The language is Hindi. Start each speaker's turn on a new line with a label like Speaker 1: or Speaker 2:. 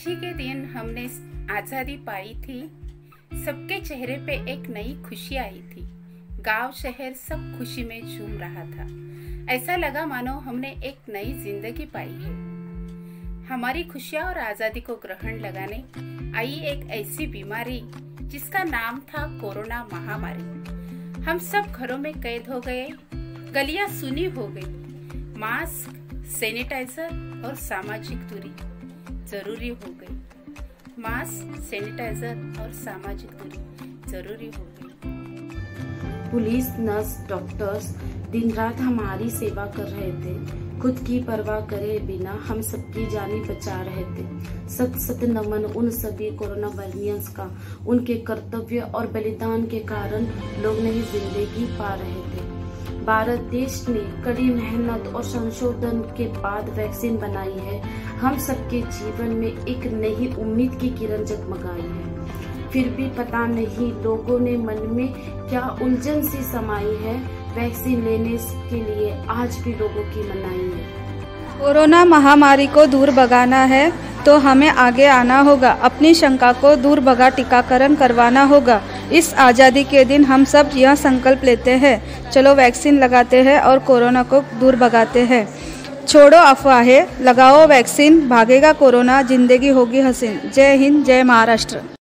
Speaker 1: ही के दिन हमने आजादी पाई थी। सबके चेहरे पे एक नई खुशी आई थी। गांव शहर सब खुशी में झूम रहा था। ऐसा लगा मानो हमने एक नई जिंदगी पाई है। हमारी खुशियां और आजादी को ग्रहण लगाने आई एक ऐसी बीमारी जिसका नाम था कोरोना महामारी। हम सब घरों में कैद हो गए, गलियां सुनी हो गई। मास्क, सैनिटाइजर और सामाजिक दूरी जरूरी हो गई। मास्क, सैनिटाइजर और सामाजिक दूरी जरूरी हो गई।
Speaker 2: पुलिस, नर्स, डॉक्टर्स दिन रात हमारी सेवा कर रहे थे। खुद की परवाह करे बिना हम सबकी जानी बचा रहे थे। सत सत नमन उन सभी कोरोना वॉरियर्स का। उनके कर्तव्य और बलिदान के कारण लोग नई जिंदगी पा रहे थे। भारत देश ने कड़ी मेहनत और संशोधन के बाद वैक्सीन बनाई है। हम सबके जीवन में एक नई उम्मीद की किरण जगमगाई है। फिर भी पता नहीं लोगों ने मन में क्या उलझन सी समाई है। वैक्सीन लेने के लिए आज भी लोगों की मनाही है।
Speaker 3: कोरोना महामारी को दूर भगाना है तो हमें आगे आना होगा। अपनी शंका को दूर भगा टीकाकरण करवाना होगा। इस आज़ादी के दिन हम सब यह संकल्प लेते हैं, चलो वैक्सीन लगाते हैं और कोरोना को दूर भगाते हैं। छोड़ो अफवाहें, लगाओ वैक्सीन, भागेगा कोरोना, जिंदगी होगी हसीन। जय हिंद, जय महाराष्ट्र।